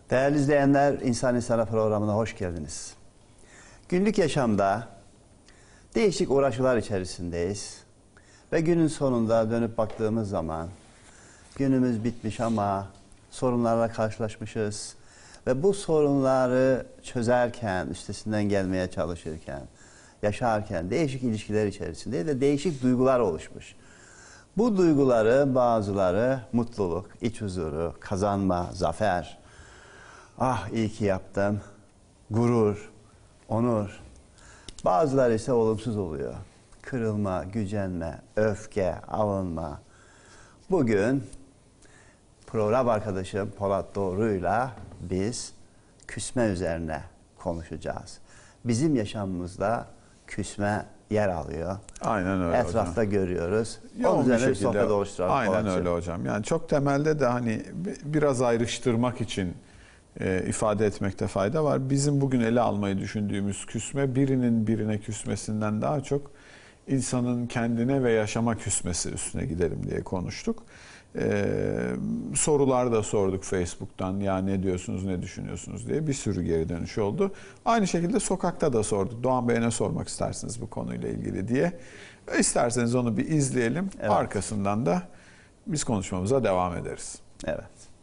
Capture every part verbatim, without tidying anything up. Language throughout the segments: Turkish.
Değerli izleyenler, İnsan İnsana programına hoş geldiniz. Günlük yaşamda değişik uğraşılar içerisindeyiz. Ve günün sonunda dönüp baktığımız zaman günümüz bitmiş ama sorunlarla karşılaşmışız. Ve bu sorunları çözerken, üstesinden gelmeye çalışırken, yaşarken değişik ilişkiler içerisindeyiz ve değişik duygular oluşmuş. Bu duyguları bazıları mutluluk, iç huzuru, kazanma, zafer, ah iyi ki yaptım, gurur, onur. Bazıları ise olumsuz oluyor. Kırılma, gücenme, öfke, alınma. Bugün program arkadaşım Polat Doğru'yla biz küsme üzerine konuşacağız. Bizim yaşamımızda küsme yer alıyor. Aynen öyle Etrafta hocam. görüyoruz. Yoğun Onun üzerine bir şekilde, sohbet oluşturalım. aynen Polatcığım. öyle hocam. Yani çok temelde de hani biraz ayrıştırmak için e, ifade etmekte fayda var. Bizim bugün ele almayı düşündüğümüz küsme birinin birine küsmesinden daha çok insanın kendine ve yaşama küsmesi üstüne gidelim diye konuştuk. Ee, sorular da sorduk Facebook'tan, ya ne diyorsunuz, ne düşünüyorsunuz diye bir sürü geri dönüş oldu. Aynı şekilde sokakta da sorduk. Doğan Bey'e ne sormak istersiniz bu konuyla ilgili diye. İsterseniz onu bir izleyelim. Evet. Arkasından da biz konuşmamıza devam ederiz. Evet.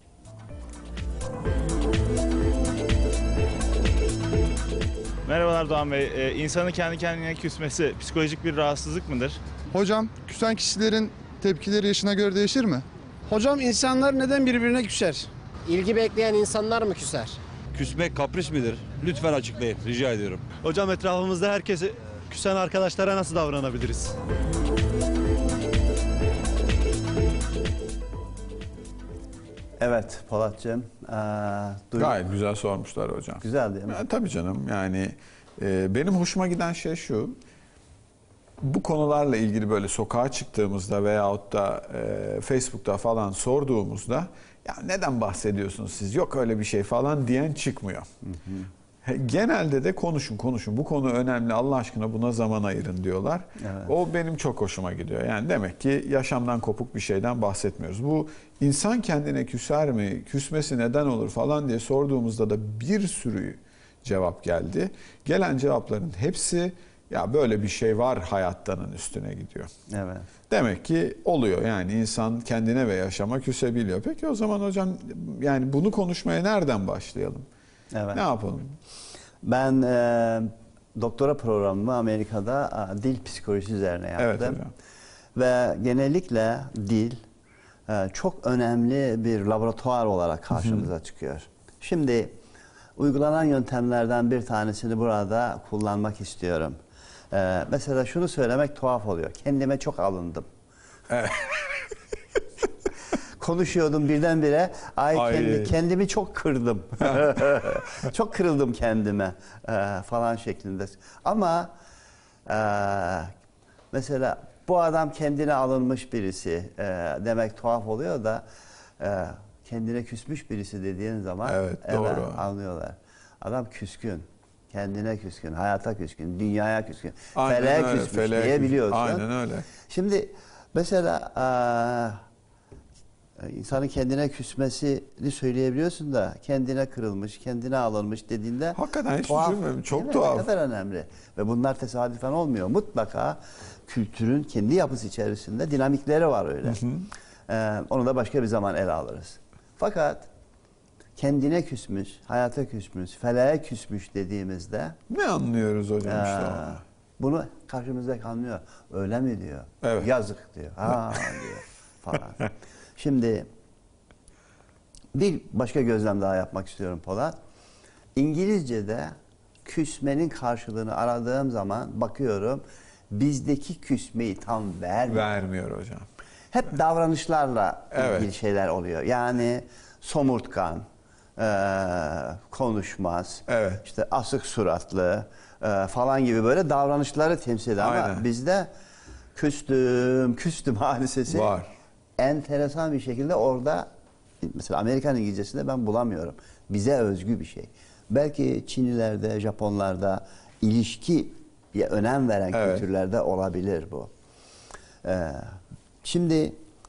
Merhabalar Doğan Bey. Ee, insanın kendi kendine küsmesi psikolojik bir rahatsızlık mıdır? Hocam, küsen kişilerin tepkileri yaşına göre değişir mi? Hocam insanlar neden birbirine küser? İlgi bekleyen insanlar mı küser? Küsmek kapris midir? Lütfen açıklayın, rica ediyorum. Hocam etrafımızda herkese küsen arkadaşlara nasıl davranabiliriz? Evet Polatcığım. Ee, duy- Gayet güzel sormuşlar hocam. Güzel değil mi? Ya, tabii canım, yani e, benim hoşuma giden şey şu. Bu konularla ilgili böyle sokağa çıktığımızda veyahut da e, Facebook'ta falan sorduğumuzda ya neden bahsediyorsunuz siz, yok öyle bir şey falan diyen çıkmıyor. Hı hı. Genelde de konuşun konuşun, bu konu önemli, Allah aşkına buna zaman ayırın diyorlar. Evet. O benim çok hoşuma gidiyor. Yani demek ki yaşamdan kopuk bir şeyden bahsetmiyoruz. Bu insan kendine küser mi, küsmesi neden olur falan diye sorduğumuzda da bir sürü cevap geldi. Gelen cevapların hepsi ya böyle bir şey var hayattanın üstüne gidiyor. Evet. Demek ki oluyor, yani insan kendine ve yaşama küsebiliyor. Peki o zaman hocam, yani bunu konuşmaya nereden başlayalım? Evet. Ne yapalım? Ben e, doktora programımı Amerika'da e, dil psikolojisi üzerine yaptım. Evet hocam. Ve genellikle dil e, çok önemli bir laboratuvar olarak karşımıza çıkıyor. Şimdi uygulanan yöntemlerden bir tanesini burada kullanmak istiyorum. E, mesela şunu söylemek tuhaf oluyor. Kendime çok alındım. Evet. Konuşuyordum birdenbire, ay, Ay. Kendi, kendimi çok kırdım. Çok kırıldım kendime e, falan şeklinde. Ama e, mesela bu adam kendine alınmış birisi e, demek tuhaf oluyor da e, kendine küsmüş birisi dediğin zaman Evet, doğru. anlıyorlar. Adam küskün. Kendine küskün, hayata küskün, dünyaya küskün, Aynen feleğe öyle, küsmüş feleğe diyebiliyorsun. küskün. Aynen öyle. Şimdi mesela e, insanın kendine küsmesini söyleyebiliyorsun da kendine kırılmış, kendine alınmış dediğinde Hakikaten hiç tuhaf, düşünmedim. Çok değil mi? tuhaf. Ne kadar önemli. Ve bunlar tesadüfen olmuyor. Mutlaka kültürün kendi yapısı içerisinde dinamikleri var öyle. Hı hı. Ee, onu da başka bir zaman ele alırız. Fakat kendine küsmüş, hayata küsmüş, feleğe küsmüş dediğimizde Ne anlıyoruz hocam ee, işte ona? bunu karşımızda anlıyor. Öyle mi diyor. Evet. Yazık diyor. Ha diyor falan. Şimdi bir başka gözlem daha yapmak istiyorum Polat. İngilizce'de küsmenin karşılığını aradığım zaman bakıyorum bizdeki küsmeyi tam vermiyor. Vermiyor hocam. Hep davranışlarla Evet. ilgili şeyler oluyor. Yani somurtkan, e, konuşmaz, Evet. işte asık suratlı e, falan gibi böyle davranışları temsil ediyor. Ama Aynen. bizde küstüm, küstüm hadisesi Var. enteresan bir şekilde orada, mesela Amerikan İngilizcesinde ben bulamıyorum. Bize özgü bir şey. Belki Çinlilerde, Japonlarda ilişkiye önem veren Evet. kültürlerde olabilir bu. Ee, şimdi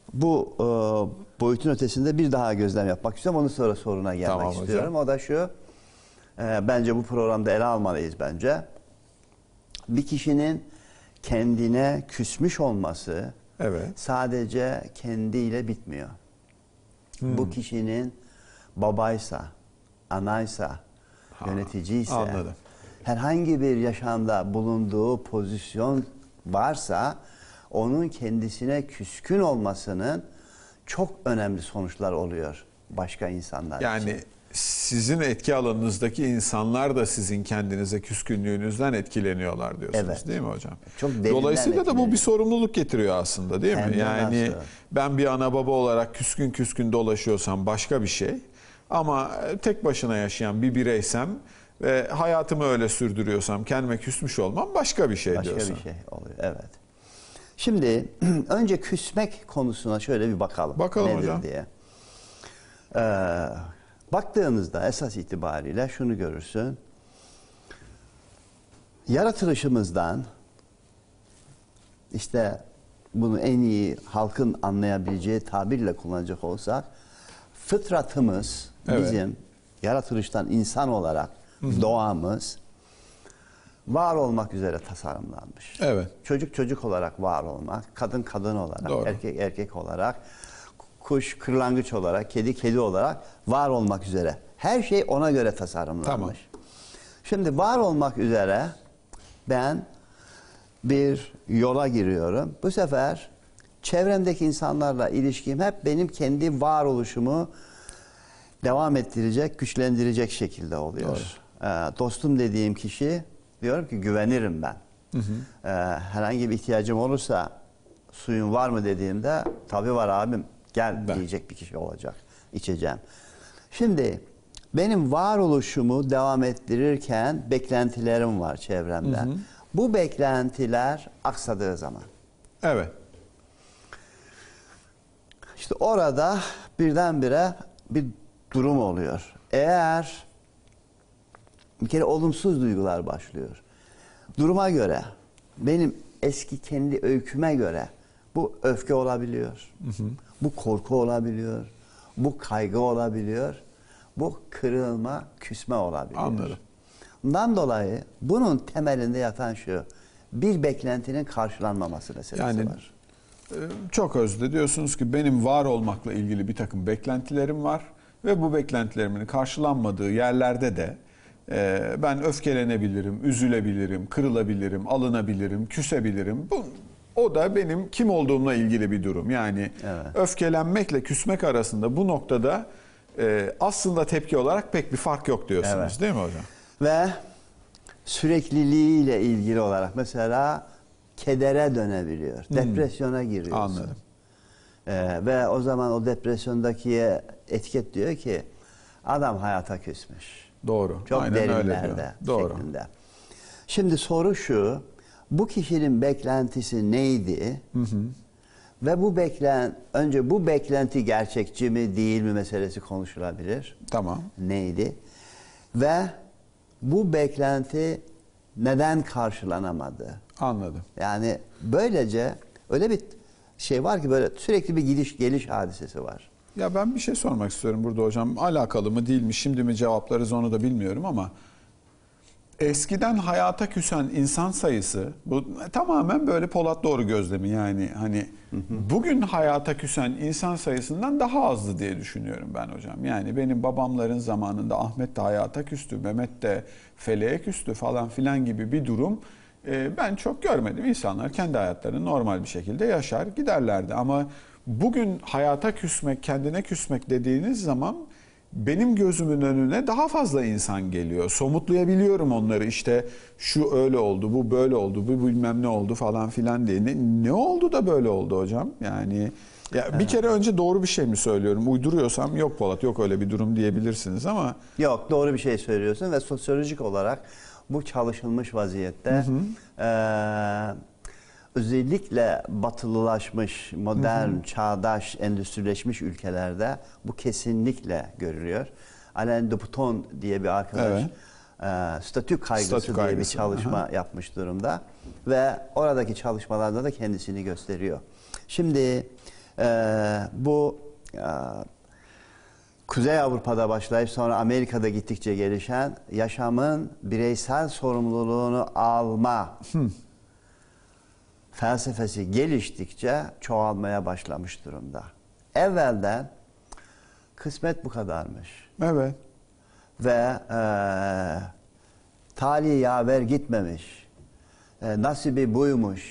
bu e, boyutun ötesinde bir daha gözlem yapmak istiyorum. Ondan sonra soruna gelmek Tamam hocam. istiyorum. O da şu. e, bence bu programda ele almalıyız bence. Bir kişinin kendine küsmüş olması Evet. sadece kendiyle bitmiyor. Bu kişinin babaysa, anaysa, yöneticiyse, anladım. herhangi bir yaşamda bulunduğu pozisyon varsa onun kendisine küskün olmasının çok önemli sonuçlar oluyor başka insanlar Yani için. sizin etki alanınızdaki insanlar da sizin kendinize küskünlüğünüzden etkileniyorlar diyorsunuz, Evet. değil mi hocam? Çok derinden Dolayısıyla da bu etkileniyor. bir sorumluluk getiriyor aslında, değil mi? Hem de Yani nasıl? ben bir ana baba olarak küskün küskün dolaşıyorsam başka bir şey, ama tek başına yaşayan bir bireysem ve hayatımı öyle sürdürüyorsam kendime küsmüş olmam başka bir şey Başka diyorsun. bir şey oluyor. Evet. Şimdi önce küsmek konusuna şöyle bir bakalım. Bakalım nedir hocam. diye. Ee, baktığınızda esas itibariyle şunu görürsün. Yaratılışımızdan işte bunu en iyi halkın anlayabileceği tabirle kullanacak olsak fıtratımız Evet. bizim yaratılıştan insan olarak doğamız var olmak üzere tasarımlanmış. Evet. Çocuk çocuk olarak var olmak, kadın kadın olarak, Doğru. erkek erkek olarak, kuş kırlangıç olarak, kedi kedi olarak var olmak üzere. Her şey ona göre tasarımlanmış. Tamam. Şimdi var olmak üzere ben bir yola giriyorum. Bu sefer çevremdeki insanlarla ilişkim hep benim kendi varoluşumu devam ettirecek, güçlendirecek şekilde oluyor. Ee, dostum dediğim kişi diyorum ki güvenirim ben. Hı hı. Ee, herhangi bir ihtiyacım olursa suyun var mı dediğimde tabii var abim gel Ben. diyecek bir kişi olacak. İçeceğim. Şimdi benim varoluşumu devam ettirirken beklentilerim var çevremden. Hı hı. Bu beklentiler aksadığı zaman Evet. İşte orada birdenbire bir durum oluyor. Eğer bir kere olumsuz duygular başlıyor. Duruma göre, benim eski kendi öyküme göre bu öfke olabiliyor. Hı hı. Bu korku olabiliyor. Bu kaygı olabiliyor. Bu kırılma, küsme olabiliyor. Anladım. Bundan dolayı bunun temelinde yatan şu. Bir beklentinin karşılanmaması meselesi Yani var. çok özde diyorsunuz ki benim var olmakla ilgili bir takım beklentilerim var ve bu beklentilerimin karşılanmadığı yerlerde de e, ben öfkelenebilirim, üzülebilirim, kırılabilirim, alınabilirim, küsebilirim. Bu, o da benim kim olduğumla ilgili bir durum. Yani Evet. öfkelenmekle küsmek arasında bu noktada e, aslında tepki olarak pek bir fark yok diyorsunuz, Evet. değil mi hocam? Ve sürekliliğiyle ilgili olarak mesela kedere dönebiliyor. Depresyona giriyorsun. Anladım. Ee, ve o zaman o depresyondakiye etiket diyor ki adam hayata küsmüş. Doğru. Çok Aynen öyle diyor. derinlerde Doğru. şeklinde. Şimdi soru şu. Bu kişinin beklentisi neydi? Hı hı. Ve bu beklen önce bu beklenti gerçekçi mi değil mi meselesi konuşulabilir. Tamam. Neydi? Ve bu beklenti neden karşılanamadı? Anladım. Yani böylece öyle bir şey var ki böyle sürekli bir gidiş geliş hadisesi var. Ya ben bir şey sormak istiyorum burada hocam. Alakalı mı değil mi şimdi mi cevaplarız onu da bilmiyorum ama eskiden hayata küsen insan sayısı bu tamamen böyle Polat Doğru gözlemi yani hani hı hı. Bugün hayata küsen insan sayısından daha azdı diye düşünüyorum ben hocam. Yani benim babamların zamanında Ahmet de hayata küstü, Mehmet de feleğe küstü falan filan gibi bir durum e, ben çok görmedim. İnsanlar kendi hayatlarını normal bir şekilde yaşar giderlerdi ama bugün hayata küsmek, kendine küsmek dediğiniz zaman benim gözümün önüne daha fazla insan geliyor. Somutlayabiliyorum onları işte şu öyle oldu, bu böyle oldu, bu bilmem ne oldu falan filan diye. Ne, ne oldu da böyle oldu hocam? Yani ya bir kere önce doğru bir şey mi söylüyorum? Uyduruyorsam yok Polat, yok öyle bir durum diyebilirsiniz ama. Yok doğru bir şey söylüyorsun ve sosyolojik olarak bu çalışılmış vaziyette. Hı hı. Ee, özellikle batılılaşmış, modern, hı hı. çağdaş, endüstrileşmiş ülkelerde bu kesinlikle görülüyor. Alain de Botton diye bir arkadaş evet. e, statü kaygısı statü diye kaygısı. bir çalışma aha. yapmış durumda ve oradaki çalışmalarda da kendisini gösteriyor. Şimdi Ee, bu e, Kuzey Avrupa'da başlayıp sonra Amerika'da gittikçe gelişen yaşamın bireysel sorumluluğunu alma felsefesi geliştikçe çoğalmaya başlamış durumda. Evvelden kısmet bu kadarmış. Evet. Ve e, talih yaver gitmemiş. E, nasibi buymuş.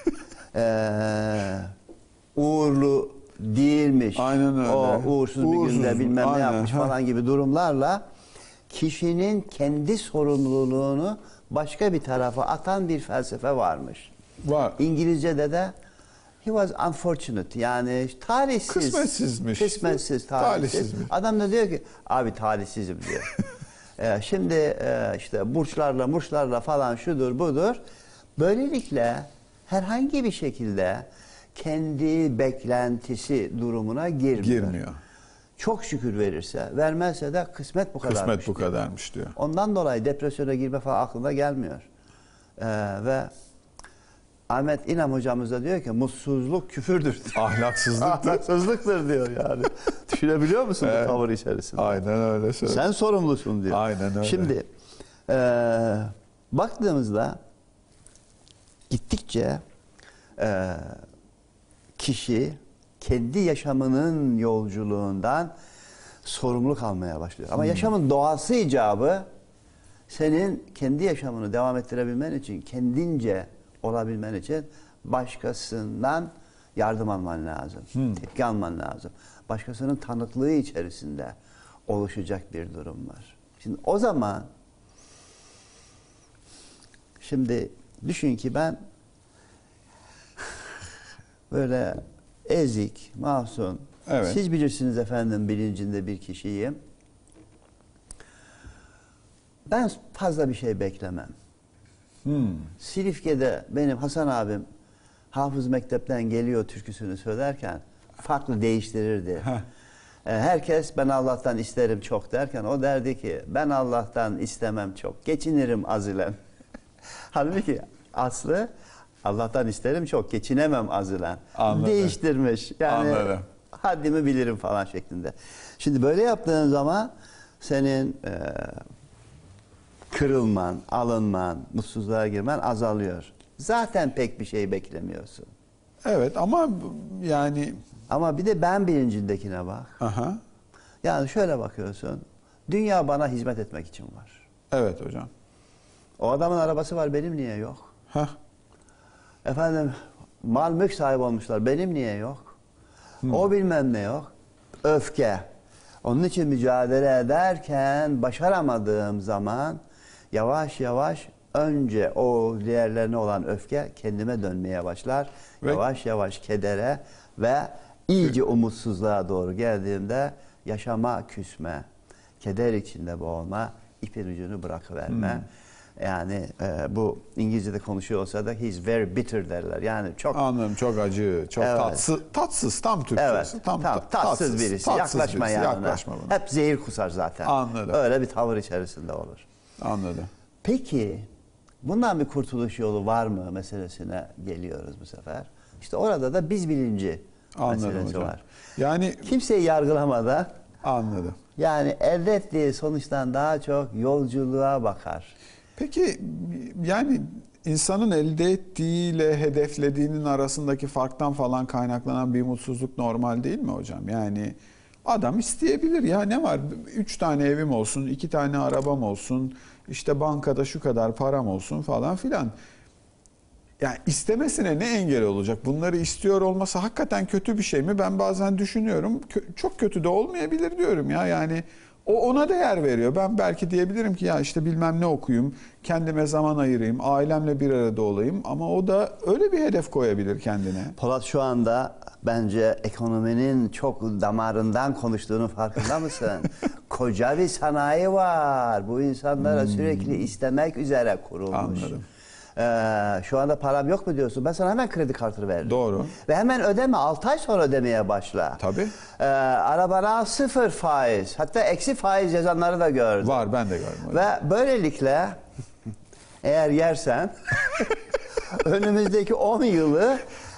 e, uğurlu değilmiş. Aynen öyle. O uğursuz, bir Uğursuz, günde bilmem aynen, ne yapmış ha. falan gibi durumlarla kişinin kendi sorumluluğunu başka bir tarafa atan bir felsefe varmış. Var. İngilizce'de de he was unfortunate, yani talihsiz. Kısmetsizmiş. Kısmetsiz, talihsiz. Talihsizmiş. Adam da diyor ki abi talihsizim diyor. ee, şimdi e, işte burçlarla murçlarla falan şudur budur. Böylelikle herhangi bir şekilde kendi beklentisi durumuna girmiyor. Girmiyor. Çok şükür verirse, vermezse de kısmet bu kadarmış. Kısmet bu diyor. kadarmış diyor. Ondan dolayı depresyona girme falan aklına gelmiyor. Ee, ve Ahmet İnam hocamız da diyor ki mutsuzluk küfürdür diyor. Ahlaksızlık. Ahlaksızlıktır diyor yani. Düşünebiliyor musun Evet. bu tavır içerisinde? Aynen öyle söylüyor. Sen sorumlusun diyor. Aynen öyle. Şimdi e, baktığımızda gittikçe e, kişi kendi yaşamının yolculuğundan sorumluluk almaya başlıyor. Ama yaşamın doğası icabı senin kendi yaşamını devam ettirebilmen için, kendince olabilmen için başkasından yardım alman lazım. Hmm. Tepki alman lazım. Başkasının tanıklığı içerisinde oluşacak bir durum var. Şimdi o zaman şimdi düşün ki ben böyle ezik, mahzun, Evet. siz bilirsiniz efendim bilincinde bir kişiyim. Ben fazla bir şey beklemem. Hmm. Silifke'de benim Hasan abim Hafız Mektep'ten geliyor türküsünü söylerken farklı değiştirirdi. Heh. Herkes ben Allah'tan isterim çok derken o derdi ki ben Allah'tan istemem çok, geçinirim azilen. Halbuki aslı Allah'tan isterim çok, geçinemem azilen. Anladım. Değiştirmiş. Yani Anladım. haddimi bilirim falan şeklinde. Şimdi böyle yaptığın zaman senin e, kırılman, alınman, mutsuzluğa girmen azalıyor. Zaten pek bir şey beklemiyorsun. Evet ama yani Ama bir de ben bilincindekine bak. aha. Yani şöyle bakıyorsun. Dünya bana hizmet etmek için var. Evet hocam. O adamın arabası var, benim niye yok? Heh. Efendim mal mülk sahibi olmuşlar, benim niye yok? O bilmem ne yok. Öfke. Onun için mücadele ederken başaramadığım zaman yavaş yavaş önce o diğerlerine olan öfke kendime dönmeye başlar. Ve- Yavaş yavaş kedere ve iyice umutsuzluğa doğru geldiğimde yaşama küsme, keder içinde boğulma, ipin ucunu bırakıverme. Yani e, bu İngilizce'de konuşuyor olsa da he's very bitter derler. Yani çok Anladım, çok acı, çok Evet. tatsız, tatsız tam Türkçesi. evet, tam, tam, ta- tatsız, birisi. tatsız Yaklaşma birisi, yanına. Yaklaşma buna. Hep zehir kusar zaten. Anladım. Öyle bir tavır içerisinde olur. Anladım. Peki bundan bir kurtuluş yolu var mı meselesine geliyoruz bu sefer. İşte orada da biz bilinci Anladım meselesi hocam. var. Yani Kimseyi yargılamadan anladım. yani elde ettiği sonuçtan daha çok yolculuğa bakar. Peki yani insanın elde ettiğiyle hedeflediğinin arasındaki farktan falan kaynaklanan bir mutsuzluk normal değil mi hocam? Yani adam isteyebilir ya, ne var? Üç tane evim olsun, iki tane arabam olsun, işte bankada şu kadar param olsun falan filan. Yani istemesine ne engel olacak? Bunları istiyor olması hakikaten kötü bir şey mi? Ben bazen düşünüyorum. Kö- çok kötü de olmayabilir diyorum ya. Yani o ona değer veriyor. Ben belki diyebilirim ki ya işte bilmem ne okuyayım, kendime zaman ayırayım, ailemle bir arada olayım. Ama o da öyle bir hedef koyabilir kendine. Polat şu anda bence ekonominin çok damarından konuştuğunun farkında mısın? Koca bir sanayi var. Bu insanlara sürekli istemek üzere kurulmuş. Anladım. Ee, şu anda param yok mu diyorsun? Ben sana hemen kredi kartını veririm. Doğru. Ve hemen ödeme. altı ay sonra ödemeye başla. Tabii. Ee, arabana sıfır faiz. Hatta eksi faiz yazanları da gördüm. Var, ben de gördüm. Ve böylelikle eğer yersen önümüzdeki on yılı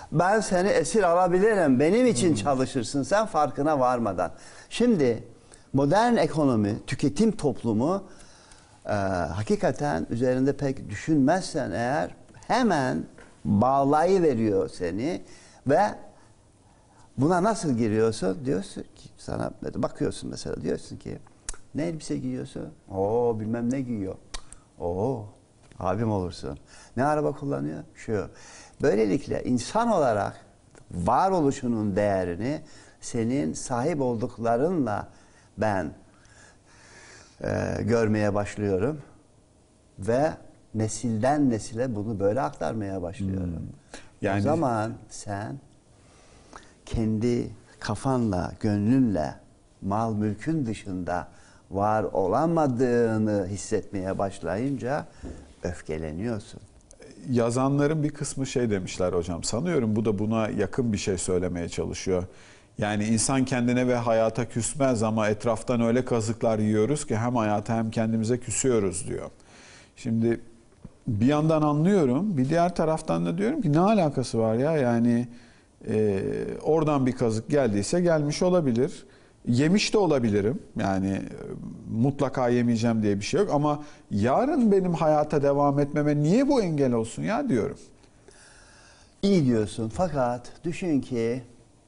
Ben seni esir alabilirim. Benim için çalışırsın sen farkına varmadan. Şimdi modern ekonomi, tüketim toplumu e, hakikaten üzerinde pek düşünmezsen eğer hemen bağlayıveriyor seni ve buna nasıl giriyorsun? Diyorsun ki sana bakıyorsun mesela diyorsun ki ne elbise giyiyorsun? Oo bilmem ne giyiyor. Oo abim olursun. Ne araba kullanıyor? Şu. Böylelikle insan olarak varoluşunun değerini senin sahip olduklarınla ben e, görmeye başlıyorum ve nesilden nesile bunu böyle aktarmaya başlıyorum. Hmm. Yani... O zaman sen kendi kafanla, gönlünle, mal mülkün dışında var olamadığını hissetmeye başlayınca öfkeleniyorsun. Yazanların bir kısmı şey demişler hocam. Sanıyorum bu da buna yakın bir şey söylemeye çalışıyor. Yani insan kendine ve hayata küsmez ama etraftan öyle kazıklar yiyoruz ki hem hayata hem kendimize küsüyoruz diyor. Şimdi bir yandan anlıyorum, bir diğer taraftan da diyorum ki ne alakası var ya, yani e, oradan bir kazık geldiyse gelmiş olabilir. Yemiş de olabilirim. Yani e, mutlaka yemeyeceğim diye bir şey yok ama yarın benim hayata devam etmeme niye bu engel olsun ya diyorum. İyi diyorsun fakat düşün ki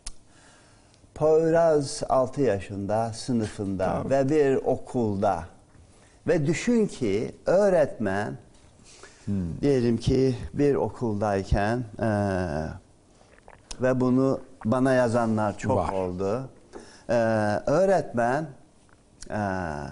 Poyraz altı yaşında sınıfında Tabii. ve bir okulda ve düşün ki öğretmen hmm. diyelim ki bir okuldayken e, ve bunu bana yazanlar çok Var. oldu. Ee, öğretmen e,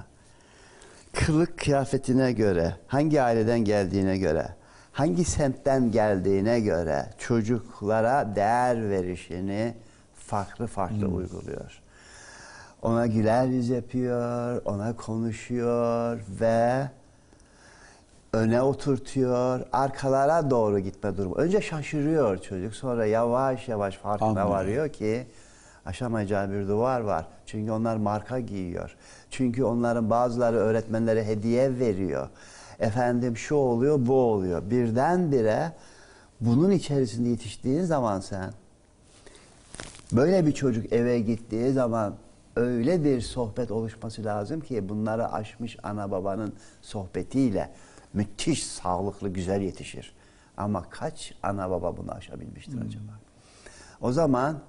kılık kıyafetine göre, hangi aileden geldiğine göre, hangi semtten geldiğine göre çocuklara değer verişini farklı farklı hmm. uyguluyor. Ona güler yüz yapıyor, ona konuşuyor ve öne oturtuyor, arkalara doğru gitme durumu. Önce şaşırıyor çocuk, sonra yavaş yavaş farkına Anladım. varıyor ki aşamayacağı bir duvar var. Çünkü onlar marka giyiyor. Çünkü onların bazıları öğretmenlere hediye veriyor. Efendim şu oluyor, bu oluyor. Birdenbire bunun içerisinde yetiştiğin zaman sen, böyle bir çocuk eve gittiği zaman öyle bir sohbet oluşması lazım ki bunları aşmış ana babanın sohbetiyle müthiş sağlıklı, güzel yetişir. Ama kaç ana baba bunu aşabilmiştir hmm. acaba? O zaman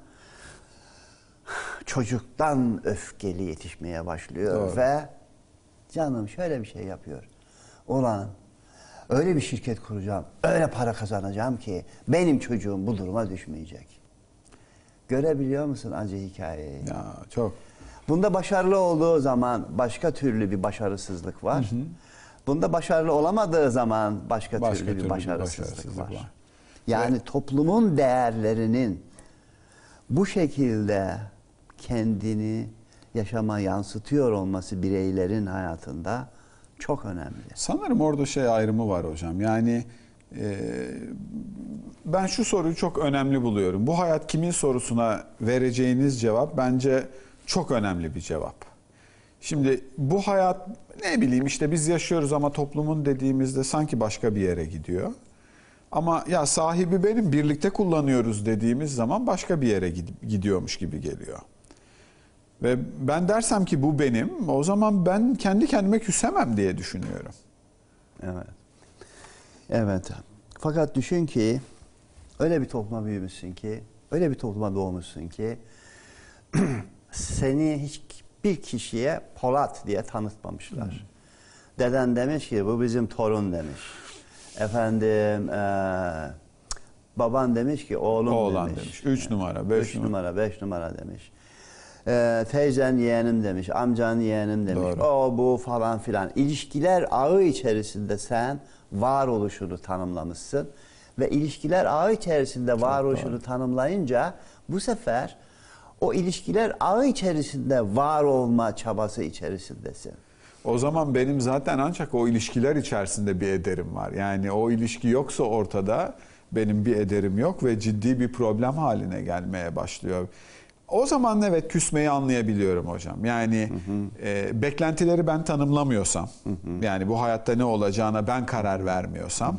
çocuktan öfkeli yetişmeye başlıyor Doğru. ve canım şöyle bir şey yapıyor. Ulan öyle bir şirket kuracağım, öyle para kazanacağım ki benim çocuğum bu duruma düşmeyecek. Görebiliyor musun acı hikayeyi? Ya çok. Bunda başarılı olduğu zaman başka türlü bir başarısızlık var. Hı hı. Bunda başarılı olamadığı zaman başka, başka türlü, türlü bir başarısızlık, bir başarısızlık var. var. Yani Ve... toplumun değerlerinin bu şekilde kendini yaşama yansıtıyor olması bireylerin hayatında çok önemli. Sanırım orada şey ayrımı var hocam. Yani e, ben şu soruyu çok önemli buluyorum. Bu hayat kimin sorusuna vereceğiniz cevap bence çok önemli bir cevap. Şimdi bu hayat ne bileyim işte biz yaşıyoruz ama toplumun dediğimizde sanki başka bir yere gidiyor. Ama ya sahibi benim, birlikte kullanıyoruz dediğimiz zaman başka bir yere gidiyormuş gibi geliyor. Ve ben dersem ki bu benim, o zaman ben kendi kendime küsemem diye düşünüyorum. Evet. Evet. Fakat düşün ki öyle bir topluma büyümüşsün ki, öyle bir topluma doğmuşsun ki seni hiçbir kişiye Polat diye tanıtmamışlar. Hmm. Deden demiş ki bu bizim torun demiş. Efendim e, baban demiş ki oğlum Oğlan demiş. demiş. Üç numara, beş Üç numara. numara, beş numara demiş. E, teyzen yeğenim demiş, amcan yeğenim demiş. Doğru. O bu falan filan. İlişkiler ağı içerisinde sen varoluşunu tanımlamışsın. Ve ilişkiler ağı içerisinde varoluşunu tanımlayınca bu sefer o ilişkiler ağı içerisinde var olma çabası içerisindesin. O zaman benim zaten ancak o ilişkiler içerisinde bir ederim var. Yani o ilişki yoksa ortada benim bir ederim yok ve ciddi bir problem haline gelmeye başlıyor. O zaman evet küsmeyi anlayabiliyorum hocam. Yani hı hı. E, beklentileri ben tanımlamıyorsam, hı hı. yani bu hayatta ne olacağına ben karar vermiyorsam, hı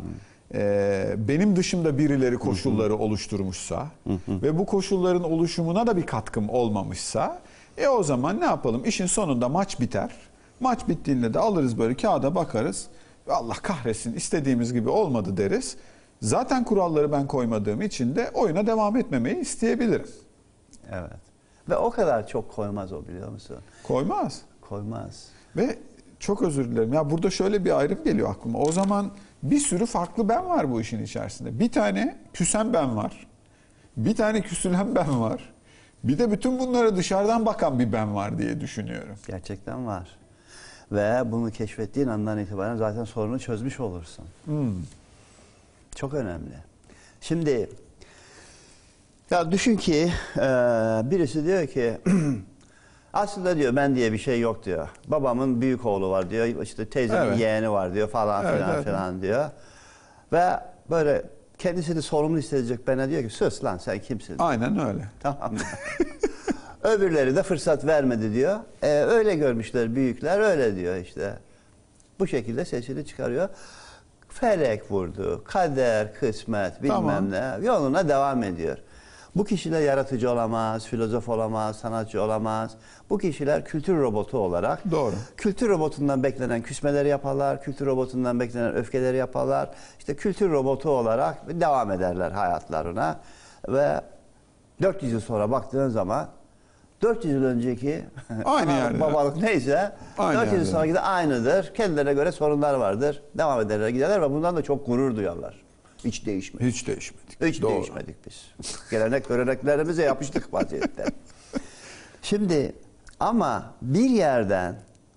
e, benim dışımda birileri koşulları oluşturmuşsa ve bu koşulların oluşumuna da bir katkım olmamışsa, e o zaman ne yapalım? İşin sonunda maç biter. Maç bittiğinde de alırız böyle kağıda bakarız. Allah kahretsin, istediğimiz gibi olmadı deriz. Zaten kuralları ben koymadığım için de oyuna devam etmemeyi isteyebilirim. Evet. Ve o kadar çok koymaz o, biliyor musun? Koymaz. Koymaz. Ve çok özür dilerim. Ya burada şöyle bir ayrım geliyor aklıma. O zaman bir sürü farklı ben var bu işin içerisinde. Bir tane küsen ben var. Bir tane küsülen ben var. Bir de bütün bunlara dışarıdan bakan bir ben var diye düşünüyorum. Gerçekten var. Ve bunu keşfettiğin andan itibaren zaten sorunu çözmüş olursun. Hmm. Çok önemli. Şimdi ya düşün ki e, birisi diyor ki aslında diyor ben diye bir şey yok diyor. Babamın büyük oğlu var diyor. İşte teyzemin Evet. yeğeni var diyor falan Evet, filan evet. filan diyor. Ve böyle kendisini sorumlu hissedecek bana diyor ki sus lan sen kimsin? Aynen öyle. Tamam mı? Öbürleri de fırsat vermedi diyor. E, öyle görmüşler büyükler, öyle diyor işte. Bu şekilde sesini çıkarıyor. Felek vurdu, kader, kısmet, bilmem Tamam. ne yoluna devam ediyor. Bu kişiler yaratıcı olamaz, filozof olamaz, sanatçı olamaz. Bu kişiler kültür robotu olarak Doğru. kültür robotundan beklenen küsmeleri yaparlar, kültür robotundan beklenen öfkeleri yaparlar. İşte kültür robotu olarak devam ederler hayatlarına. Ve dört yüz yıl sonra baktığın zaman dört yüz yıl önceki Aynı yerde. babalık neyse Aynı dört yüz yıl yerde. sonraki de aynıdır. Kendilerine göre sorunlar vardır. Devam ederler, giderler ve bundan da çok gurur duyarlar. Hiç değişmedik. Hiç değişmedik. Hiç Doğru. değişmedik biz. Gelenek göreneklerimize yapıştık vaziyette. Şimdi ama bir yerden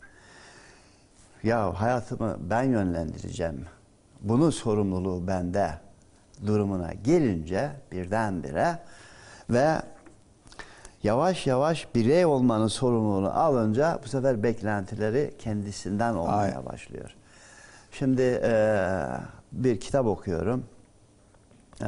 ya hayatımı ben yönlendireceğim, bunun sorumluluğu bende durumuna gelince birdenbire ve yavaş yavaş birey olmanın sorumluluğunu alınca bu sefer beklentileri kendisinden olmaya Aynen. başlıyor. Şimdi e, bir kitap okuyorum. E,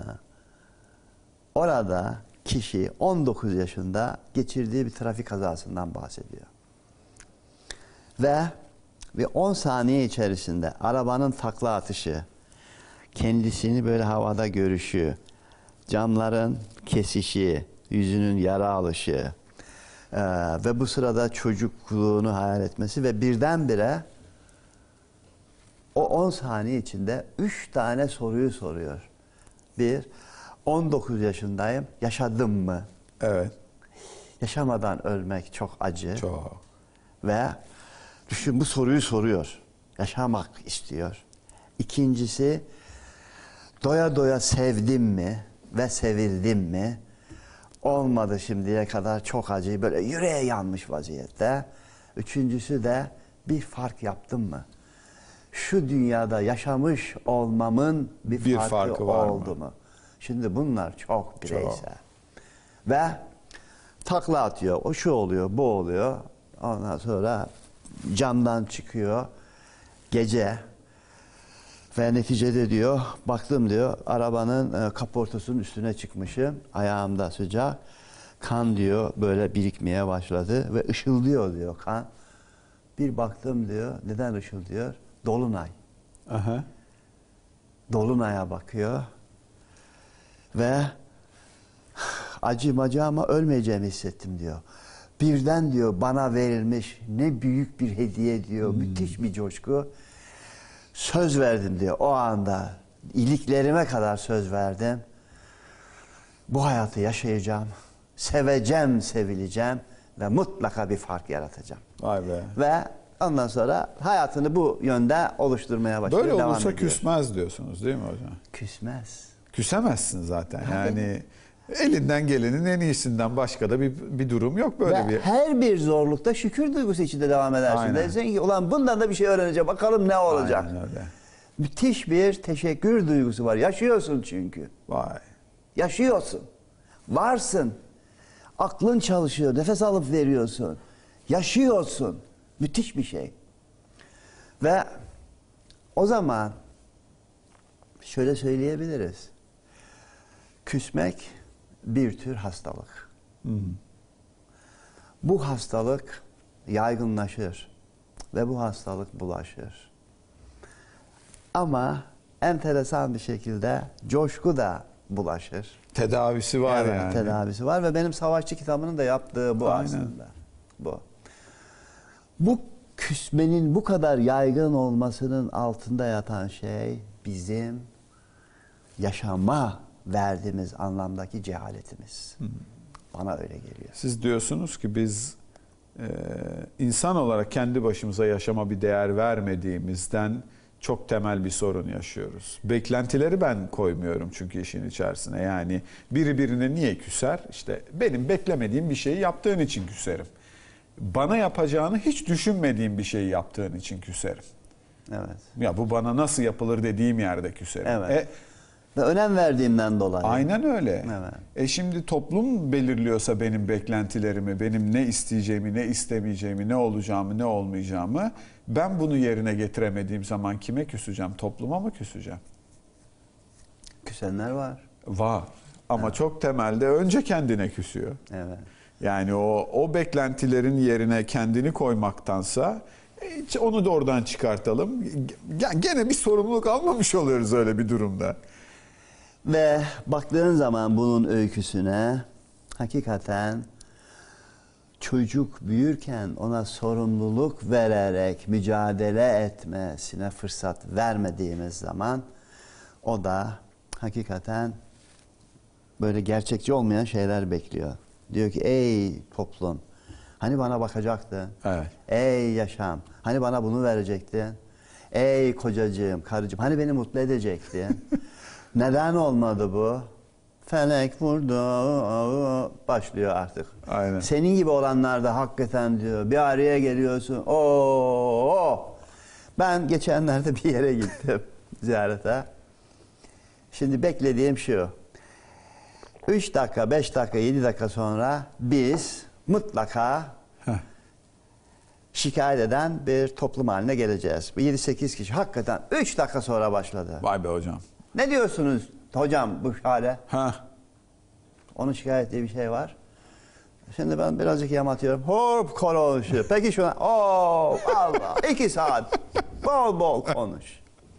orada kişi on dokuz yaşında geçirdiği bir trafik kazasından bahsediyor. Ve bir on saniye içerisinde arabanın takla atışı, kendisini böyle havada görüşü, camların kesişi, yüzünün yara alışı e, ve bu sırada çocukluğunu hayal etmesi ve birdenbire o on saniye içinde üç tane soruyu soruyor. Bir, on dokuz yaşındayım, yaşadım mı? Evet. Yaşamadan ölmek çok acı. Çok. Ve düşün, bu soruyu soruyor. Yaşamak istiyor. İkincisi, doya doya sevdim mi ve sevildim mi? Olmadı şimdiye kadar, çok acı, böyle yüreğe yanmış vaziyette. Üçüncüsü de bir fark yaptım mı? Şu dünyada yaşamış olmamın bir, Bir farkı, farkı var oldu mı? mu? Şimdi bunlar çok bireysel. Çok. Ve takla atıyor. O şu oluyor, bu oluyor. Ondan sonra camdan çıkıyor. Gece. Ve neticede diyor, baktım diyor, arabanın kaportasının üstüne çıkmışım. Ayağımda sıcak. Kan diyor böyle birikmeye başladı ve ışıldıyor diyor kan. Bir baktım diyor, neden ışıldıyor? Dolunay. Aha. Dolunay'a bakıyor. Ve acı macı ama ölmeyeceğimi hissettim diyor. Birden diyor bana verilmiş ne büyük bir hediye diyor. Hmm. Müthiş bir coşku. Söz verdim diyor o anda. İliklerime kadar söz verdim. Bu hayatı yaşayacağım. Seveceğim, sevileceğim ve mutlaka bir fark yaratacağım. Vay be. Ve ondan sonra hayatını bu yönde oluşturmaya başlıyor. Böyle devam olursa ediyor. küsmez diyorsunuz değil mi hocam? Küsmez. Küsemezsin zaten. Yani elinden gelenin en iyisinden başka da bir, bir durum yok böyle Ve bir. her bir zorlukta şükür duygusu içinde devam edersin. Aynen. Dersin ki ulan bundan da bir şey öğreneceğim. Bakalım ne olacak. Aynen öyle. Müthiş bir teşekkür duygusu var. Yaşıyorsun çünkü. Vay. Yaşıyorsun. Varsın. Aklın çalışıyor. Nefes alıp veriyorsun. Yaşıyorsun. Müthiş bir şey. Ve o zaman şöyle söyleyebiliriz. Küsmek bir tür hastalık. Hı. Bu hastalık yaygınlaşır ve bu hastalık bulaşır. Ama enteresan bir şekilde coşku da bulaşır. Tedavisi var Evet, yani. tedavisi var ve benim Savaşçı kitabının da yaptığı bu Aynen. aslında. Bu. Bu küsmenin bu kadar yaygın olmasının altında yatan şey bizim yaşama verdiğimiz anlamdaki cehaletimiz. Bana öyle geliyor. Siz diyorsunuz ki biz e, insan olarak kendi başımıza yaşama bir değer vermediğimizden çok temel bir sorun yaşıyoruz. Beklentileri ben koymuyorum çünkü işin içerisine. Yani biri birine niye küser? İşte benim beklemediğim bir şeyi yaptığın için küserim. Bana yapacağını hiç düşünmediğim bir şeyi yaptığın için küserim. Evet. Ya bu bana nasıl yapılır dediğim yerde küserim. Evet. E, Ve önem verdiğimden dolayı. Aynen öyle. Evet. E şimdi toplum belirliyorsa benim beklentilerimi, benim ne isteyeceğimi, ne istemeyeceğimi, ne olacağımı, ne olmayacağımı, ben bunu yerine getiremediğim zaman kime küseceğim? Topluma mı küseceğim? Küsenler var. Var. Ama çok temelde önce kendine küsüyor. Evet. Yani o o beklentilerin yerine kendini koymaktansa hiç onu da oradan çıkartalım. G- Gene bir sorumluluk almamış oluyoruz öyle bir durumda. Ve baktığın zaman bunun öyküsüne hakikaten çocuk büyürken ona sorumluluk vererek mücadele etmesine fırsat vermediğimiz zaman o da hakikaten böyle gerçekçi olmayan şeyler bekliyor. Diyor ki ey toplum hani bana bakacaktın? Evet. Ey yaşam hani bana bunu verecektin? Ey kocacığım, karıcığım hani beni mutlu edecektin? Neden olmadı bu? Felek vurdu başlıyor artık. Aynen. Senin gibi olanlar da hakikaten diyor bir araya geliyorsun. Oo! Ben geçenlerde bir yere gittim ziyarete. Şimdi beklediğim şu. üç dakika, beş dakika, yedi dakika sonra biz mutlaka Heh. şikayet eden bir toplum haline geleceğiz. Bu yedi sekiz kişi hakikaten üç dakika sonra başladı. Vay be hocam. Ne diyorsunuz hocam bu hale? Ha. Onun şikayet ettiği bir şey var. Şimdi ben birazcık yamatıyorum. Hop konuşuyor. Peki şuna. Oo Allah. iki saat. Bol bol konuş.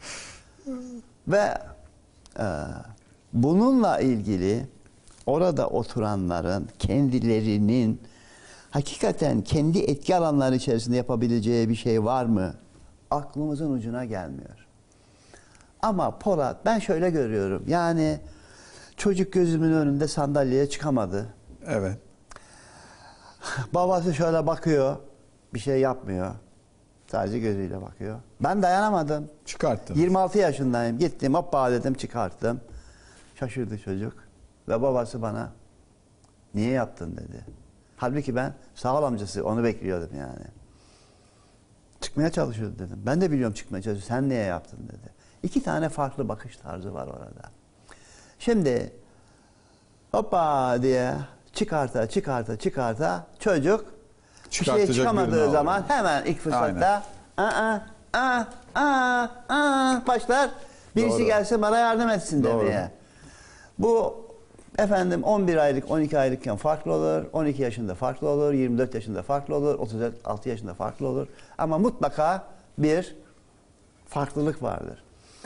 Ve e, bununla ilgili orada oturanların kendilerinin hakikaten kendi etki alanları içerisinde yapabileceği bir şey var mı? Aklımızın ucuna gelmiyor. Ama Polat ben şöyle görüyorum. Yani çocuk gözümün önünde sandalyeye çıkamadı. Evet. Babası şöyle bakıyor. Bir şey yapmıyor. Sadece gözüyle bakıyor. Ben dayanamadım. Çıkarttım. yirmi altı yaşındayım. Gittim hoppa dedim çıkarttım. Şaşırdı çocuk. Ve babası bana niye yaptın dedi. Halbuki ben sağ ol amcası onu bekliyordum yani. Çıkmaya çalışıyordu dedim. Ben de biliyorum çıkmaya çalışıyor. Sen niye yaptın dedi. İki tane farklı bakış tarzı var orada. Şimdi hoppa diye çıkarta çıkarta çıkarta çocuk bir şeye Çıkartacak çıkamadığı birini zaman alıyor. hemen ilk fırsatta aa aa aa aa başlar. Birisi Doğru. gelsin bana yardım etsin Doğru. demeye. Bu efendim on bir aylık on iki aylıkken farklı olur. on iki yaşında farklı olur. yirmi dört yaşında farklı olur. otuz altı yaşında farklı olur. Ama mutlaka bir farklılık vardır.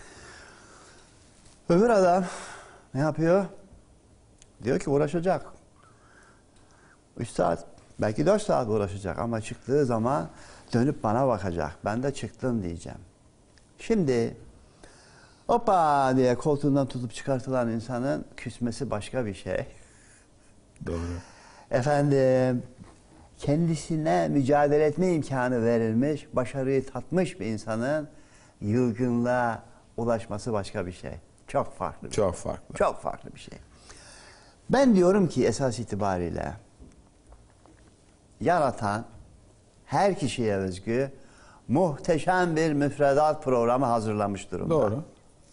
Öbür adam ne yapıyor? Diyor ki uğraşacak. üç saat, belki dört saat uğraşacak ama çıktığı zaman dönüp bana bakacak. Ben de çıktım diyeceğim. Şimdi hoppa diye koltuğundan tutup çıkartılan insanın küsmesi başka bir şey. Doğru. Efendim kendisine mücadele etme imkanı verilmiş, başarıyı tatmış bir insanın yılgınlığa ulaşması başka bir şey. Çok farklı. Bir Çok farklı. Çok farklı bir şey. Ben diyorum ki esas itibariyle yaratan her kişiye özgü muhteşem bir müfredat programı hazırlamış durumda. Doğru.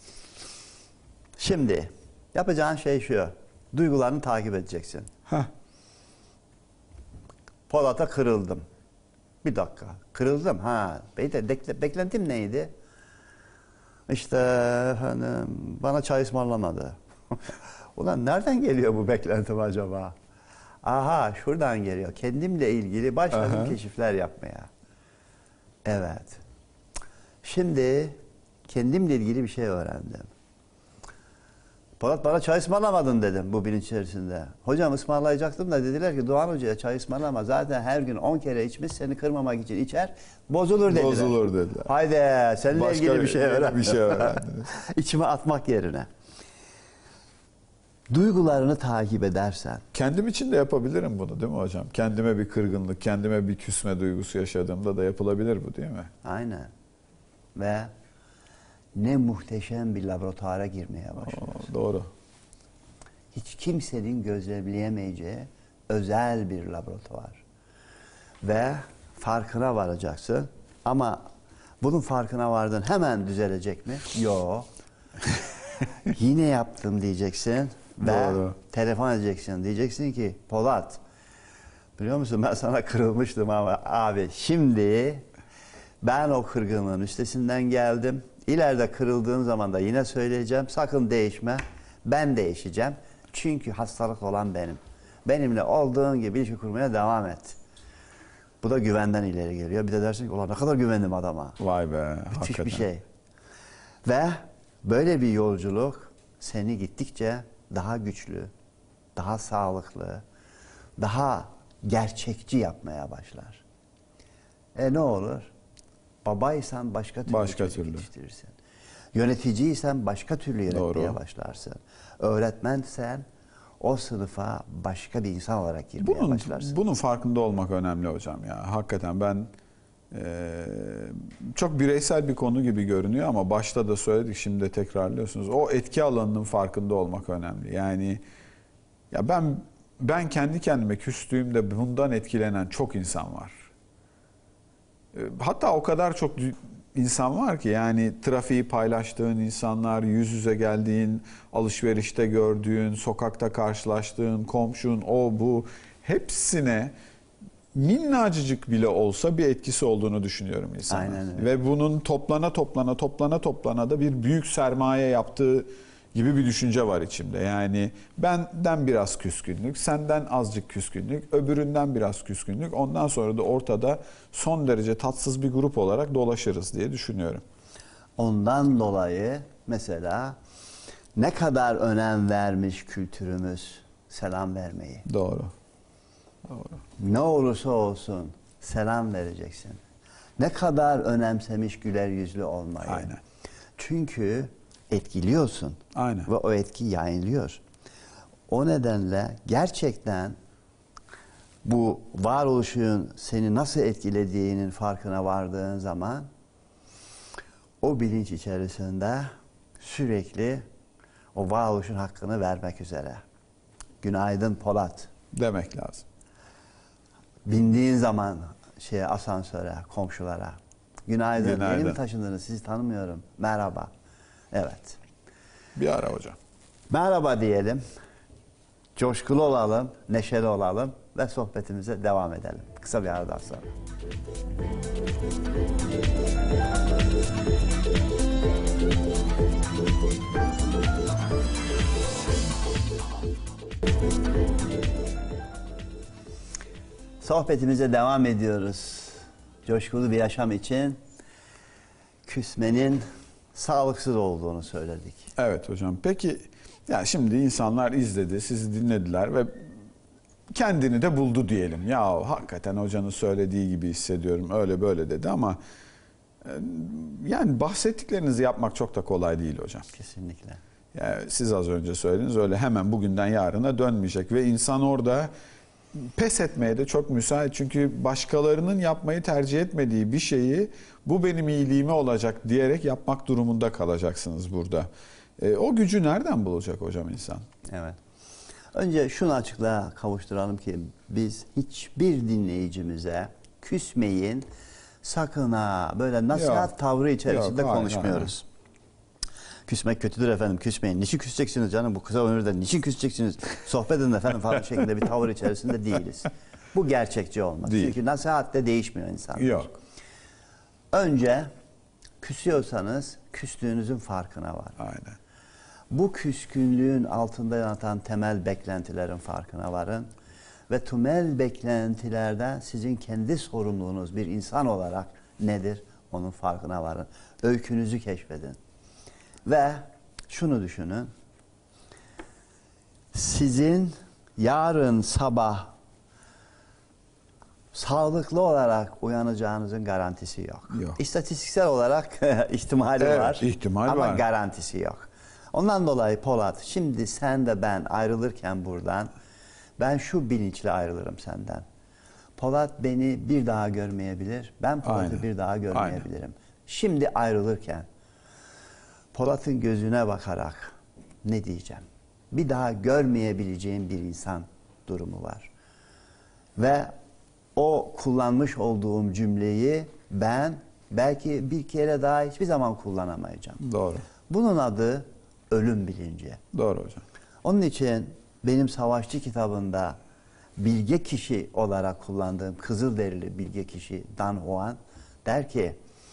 Şimdi yapacağın şey şu. Duygularını takip edeceksin. Heh. Polat'a kırıldım. Bir dakika. Kırıldım. Ha. Beyde bekle, beklentim neydi? İşte efendim bana çay ısmarlamadı. Ulan nereden geliyor bu beklentim acaba? Aha şuradan geliyor. Kendimle ilgili başladım Aha. keşifler yapmaya. Evet. Şimdi kendimle ilgili bir şey öğrendim. Polat bana çay ısmarlamadın dedim bu bilinç içerisinde. Hocam ısmarlayacaktım da dediler ki Doğan Hoca'ya çay ısmarlama. Zaten her gün on kere içmiş seni kırmamak için içer bozulur dediler. Bozulur dediler. Haydi seninle Başka ilgili bir şey öğrendim. Bir şey öğrendiniz. İçime atmak yerine. Duygularını takip edersen. Kendim için de yapabilirim bunu değil mi hocam? Kendime bir kırgınlık, kendime bir küsme duygusu yaşadığımda da yapılabilir bu değil mi? Aynen. Ve ne muhteşem bir laboratuvara girmeye başlıyorsun. Oo, doğru. Hiç kimsenin gözlemleyemeyeceği özel bir laboratuvar. Ve farkına varacaksın. Ama bunun farkına vardın hemen düzelecek mi? Yok. Yine yaptım diyeceksin. Ve Doğru. telefon edeceksin. Diyeceksin ki Polat biliyor musun ben sana kırılmıştım ama abi şimdi ben o kırgınlığın üstesinden geldim. İleride kırıldığın zaman da yine söyleyeceğim. Sakın değişme. Ben değişeceğim. Çünkü hastalık olan benim. Benimle olduğun gibi ilişki kurmaya devam et. Bu da güvenden ileri geliyor. Bir de dersin ki ulan ne kadar güvendim adama. Vay be. Müthiş hakikaten. bir şey. Ve böyle bir yolculuk seni gittikçe daha güçlü, daha sağlıklı, daha gerçekçi yapmaya başlar. E ne olur? Babaysan başka türlü Başka çocuk türlü. yetiştirirsin. Yöneticiysen başka türlü yönetmeye Doğru. başlarsın. Öğretmensen o sınıfa başka bir insan olarak girmeye Bunun, başlarsın. bunun farkında olmak önemli hocam ya. Hakikaten ben e, çok bireysel bir konu gibi görünüyor ama başta da söyledik, şimdi de tekrarlıyorsunuz. O etki alanının farkında olmak önemli. Yani ya ben ben kendi kendime küstüğümde bundan etkilenen çok insan var. E, hatta o kadar çok insan var ki yani trafiği paylaştığın insanlar, yüz yüze geldiğin, alışverişte gördüğün, sokakta karşılaştığın, komşun, o bu hepsine minnacıcık bile olsa bir etkisi olduğunu düşünüyorum insana. Aynen öyle. Ve bunun toplana toplana toplana toplana da bir büyük sermaye yaptığı gibi bir düşünce var içimde. Yani benden biraz küskünlük, senden azıcık küskünlük, öbüründen biraz küskünlük. Ondan sonra da ortada son derece tatsız bir grup olarak dolaşırız diye düşünüyorum. Ondan dolayı mesela ne kadar önem vermiş kültürümüz selam vermeyi. Doğru. Doğru. Ne olursa olsun selam vereceksin. Ne kadar önemsemiş güler yüzlü olmayı. Aynen. Çünkü etkiliyorsun. Aynen. Ve o etki yayılıyor. O nedenle gerçekten bu varoluşun seni nasıl etkilediğinin farkına vardığın zaman o bilinç içerisinde sürekli o varoluşun hakkını vermek üzere. Günaydın Polat. Demek lazım. Bindiğin zaman şeye asansöre, komşulara. Günaydın. Günaydın. Yeni mi taşındınız? Sizi tanımıyorum. Merhaba. Evet. Bir ara hocam. Merhaba diyelim. Coşkulu olalım, neşeli olalım ve sohbetimize devam edelim. Kısa bir aradan sonra. Sohbetimize devam ediyoruz. Coşkulu bir yaşam için küsmenin sağlıksız olduğunu söyledik. Evet hocam. Peki ya şimdi insanlar izledi, sizi dinlediler ve kendini de buldu diyelim. Ya hakikaten hocanın söylediği gibi hissediyorum, öyle böyle dedi ama e, yani bahsettiklerinizi yapmak çok da kolay değil hocam. Kesinlikle. Yani siz az önce söylediniz, öyle hemen bugünden yarına dönmeyecek ve insan orada pes etmeye de çok müsait. Çünkü başkalarının yapmayı tercih etmediği bir şeyi bu benim iyiliğime olacak diyerek yapmak durumunda kalacaksınız burada. E, o gücü nereden bulacak hocam insan? Evet. Önce şunu açıklığa kavuşturalım ki biz hiçbir dinleyicimize küsmeyin, sakın ha böyle nasihat Yok. tavrı içerisinde Yok, hayır, konuşmuyoruz. Küsmek kötüdür efendim, küsmeyin. Niçin küseceksiniz canım bu kısa ömürde? Niçin küseceksiniz? Sohbet edin efendim falan şeklinde bir tavır içerisinde değiliz. Bu gerçekçi olmaz. Değil. Çünkü nasihatte değişmiyor insan. Yok. Önce küsüyorsanız küstüğünüzün farkına var. Aynen. Bu küskünlüğün altında yatan temel beklentilerin farkına varın. Ve temel beklentilerden sizin kendi sorumluluğunuz bir insan olarak nedir? Onun farkına varın. Öykünüzü keşfedin. Ve şunu düşünün. Sizin yarın sabah sağlıklı olarak uyanacağınızın garantisi yok. Yok. İstatistiksel olarak ihtimali Evet, var. ihtimal ama var. garantisi yok. Ondan dolayı Polat, şimdi sen de ben ayrılırken buradan, ben şu bilinçle ayrılırım senden. Polat beni bir daha görmeyebilir, ben Polat'ı Aynen. bir daha görmeyebilirim. Şimdi ayrılırken Polat'ın gözüne bakarak ne diyeceğim? Bir daha görmeyebileceğim bir insan durumu var. Ve o kullanmış olduğum cümleyi ben belki bir kere daha hiçbir zaman kullanamayacağım. Doğru. Bunun adı ölüm bilinci. Doğru hocam. Onun için benim Savaşçı kitabında bilge kişi olarak kullandığım Kızılderili bilge kişi Dan Juan der ki,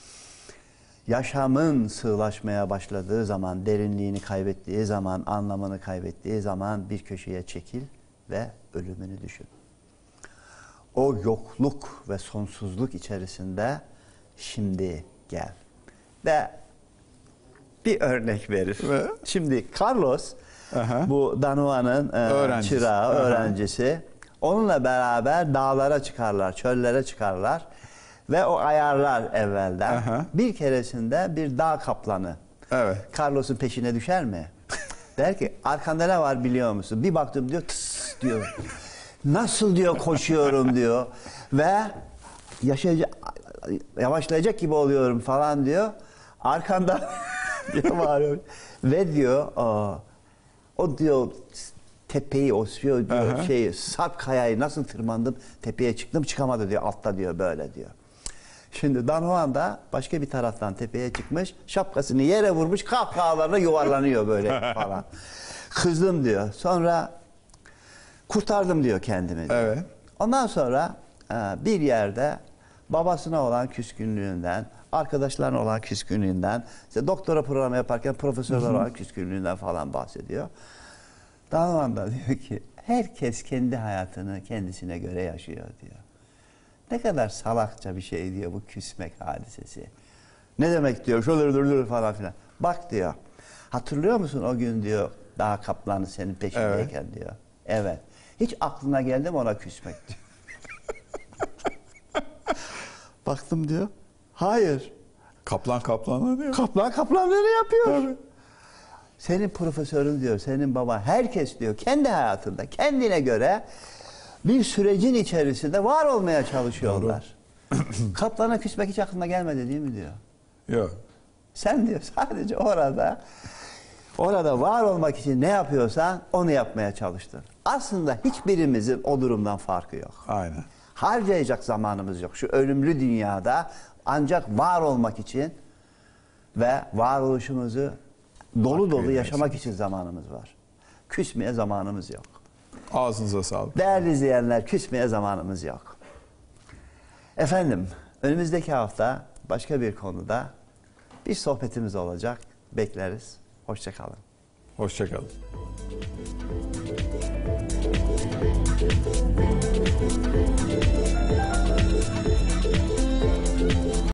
yaşamın sığlaşmaya başladığı zaman, derinliğini kaybettiği zaman, anlamını kaybettiği zaman bir köşeye çekil ve ölümünü düşün. O yokluk ve sonsuzluk içerisinde şimdi gel. Ve bir örnek verir. Ve? Şimdi Carlos, Aha. bu Dan Juan'ın e, Öğrencisi. çırağı, Aha. öğrencisi. Onunla beraber dağlara çıkarlar, çöllere çıkarlar. Ve o ayarlar evvelden. Aha. Bir keresinde bir dağ kaplanı Evet. Carlos'un peşine düşer mi? Der ki, arkanda ne var biliyor musun? Bir baktım diyor, tıs diyor. Nasıl diyor koşuyorum diyor. Ve yaşayacak, yavaşlayacak gibi oluyorum falan diyor. Arkanda diyor bağırıyor. Ve diyor, o, o diyor tepeyi, o diyor, Aha. şey, sarp kayayı nasıl tırmandım, tepeye çıktım çıkamadı diyor, altta diyor, böyle diyor. Şimdi Dan Juan da başka bir taraftan tepeye çıkmış, şapkasını yere vurmuş, kahkahalarla yuvarlanıyor böyle falan. Kızdım diyor. Sonra kurtardım diyor kendimi diyor. Evet. Ondan sonra e, bir yerde babasına olan küskünlüğünden, arkadaşlarına olan küskünlüğünden, işte doktora programı yaparken profesörler olan küskünlüğünden falan bahsediyor. Dan Juan da diyor ki, herkes kendi hayatını kendisine göre yaşıyor diyor. Ne kadar salakça bir şey diyor bu küsmek hadisesi. Ne demek diyor, şöyle dur dur falan filan. Bak diyor, hatırlıyor musun o gün diyor, dağ kaplanı senin peşindeyken diyor. Evet. Hiç aklına geldi mi ona küsmek diyor. Baktım diyor, hayır. Kaplan kaplanlar diyor. Kaplan kaplanları yapıyor. Tabii. Senin profesörün diyor, senin baba, herkes diyor kendi hayatında kendine göre bir sürecin içerisinde var olmaya çalışıyorlar. Kaplana küsmek hiç aklına gelmedi değil mi diyor. Yok. Sen diyor sadece orada orada var olmak için ne yapıyorsan onu yapmaya çalıştın. Aslında hiçbirimizin o durumdan farkı yok. Aynen. Harcayacak zamanımız yok. Şu ölümlü dünyada ancak var olmak için ve varoluşumuzu dolu dolu yaşamak için zamanımız var. Küsmeye zamanımız yok. Ağzınıza sağlık. Değerli izleyenler, küsmeye zamanımız yok. Efendim, önümüzdeki hafta başka bir konuda bir sohbetimiz olacak. Bekleriz. Hoşça kalın. Hoşça kalın.